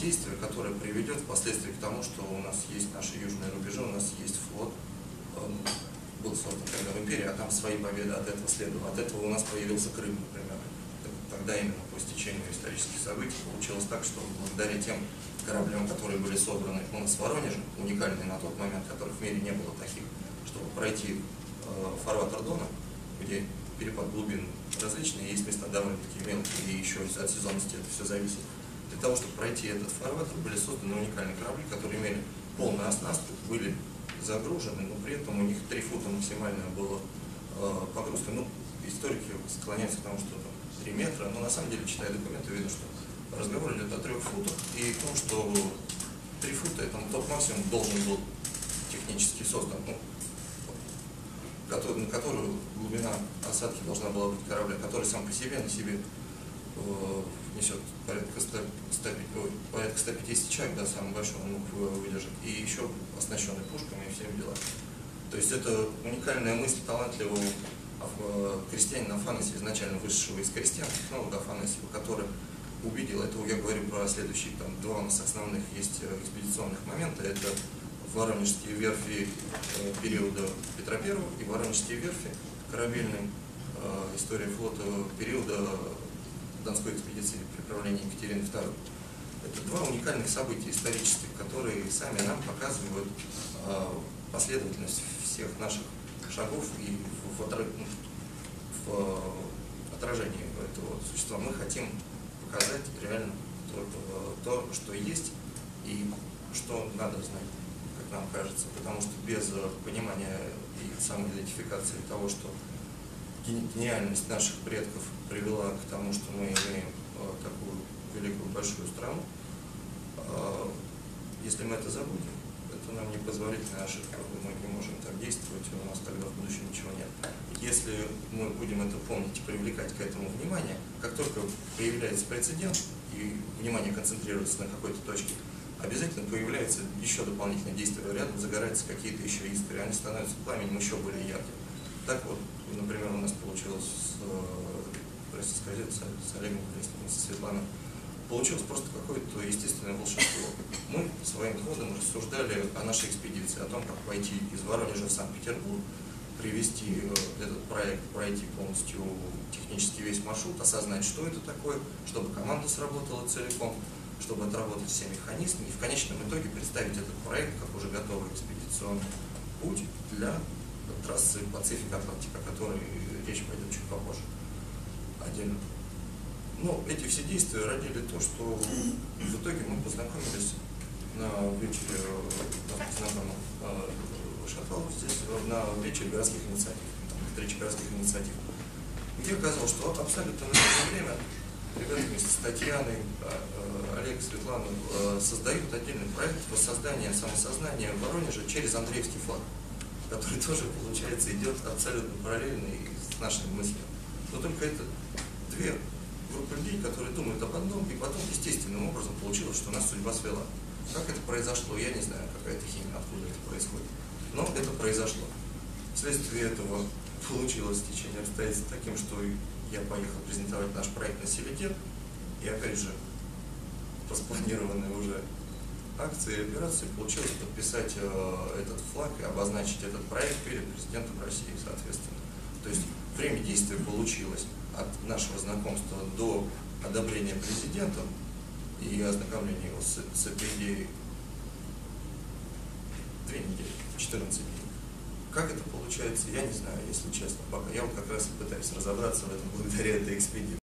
действие, которое приведет впоследствии к тому, что у нас есть наши южные рубежи, у нас есть флот. Он был создан когда в империи, а там свои победы от этого следовало. От этого у нас появился Крым, например. Тогда именно по стечению исторических событий получилось так, что благодаря тем кораблям, которые были собраны у нас в Воронеже, уникальные на тот момент, которых в мире не было таких, чтобы пройти фарватер Дона, где перепад глубин различные, есть места довольно-таки мелкие, и еще от сезонности это все зависит. Для того, чтобы пройти этот фарватер, были созданы уникальные корабли, которые имели полную оснастку, были загружены, но при этом у них 3 фута максимальная была погрузка. Ну, историки склоняются к тому, что там 3 метра, но на самом деле, читая документы, видно, что разговор идет о 3 футах, и о том, что 3 фута, это топ-максимум должен был технически создан, ну, на которую глубина осадки должна была быть корабля, который сам по себе на себе несет порядка 150 человек, да, самый большой он мог выдержать, и еще оснащенный пушками и всеми делами. То есть это уникальная мысль талантливого крестьянина Афанасьева, изначально вышедшего из крестьян, технолога Афанасьева, который убедил, это я говорю про следующие, там 2 у нас основных есть экспедиционных момента, это Воронежские верфи периода Петра I и Воронежские верфи корабельной история флота периода Донской экспедиции при правлении Екатерины II. Это 2 уникальных события исторических, которые сами нам показывают последовательность всех наших шагов и в отражении этого существа. Мы хотим показать реально то, что есть и что надо знать, как нам кажется, потому что без понимания и самоидентификации того, что гениальность наших предков привела к тому, что мы имеем такую великую большую страну, если мы это забудем, это нам непозволительная ошибка, мы не можем так действовать, у нас тогда в будущем ничего нет. Если мы будем это помнить и привлекать к этому внимание, как только появляется прецедент и внимание концентрируется на какой-то точке, обязательно появляется еще дополнительное действие, рядом загораются какие-то еще искры, они становятся пламенем еще более ярким. Так вот, например, у нас получилось с Олегом Колесниковым, со Светланой, получилось просто какое-то естественное волшебство. Мы своим ходом рассуждали о нашей экспедиции, о том, как пойти из Воронежа в Санкт-Петербург, привести этот проект, пройти полностью технически весь маршрут, осознать, что это такое, чтобы команда сработала целиком, чтобы отработать все механизмы и в конечном итоге представить этот проект как уже готовый экспедиционный путь для трассы Пацифик-Атлантика, о которой речь пойдет чуть попозже отдельно. Но эти все действия родили то, что в итоге мы познакомились на вечере знакомых Шаталов здесь, на вечере городских инициатив, встрече городских инициатив, где оказалось, что абсолютно на это время ребята вместе с Татьяной, Олег, Светлана создают отдельный проект воссоздания самосознания в Воронеже через Андреевский флаг, который тоже, получается, идет абсолютно параллельно и с нашими мыслями. Но только это 2 группы людей, которые думают об одном, и потом естественным образом получилось, что нас судьба свела. Как это произошло, я не знаю, какая-то химия, откуда это происходит. Но это произошло. Вследствие этого получилось течение обстоятельств таким, что я поехал презентовать наш проект на Селите, и опять же, по спланированной уже акции и операции получилось подписать этот флаг и обозначить этот проект перед президентом России, соответственно. То есть время действия получилось от нашего знакомства до одобрения президентом и ознакомления его с этой идеей 2 недели, 14 дней. Как это получается, я не знаю, если честно, пока. Я вот как раз и пытаюсь разобраться в этом благодаря этой экспедиции.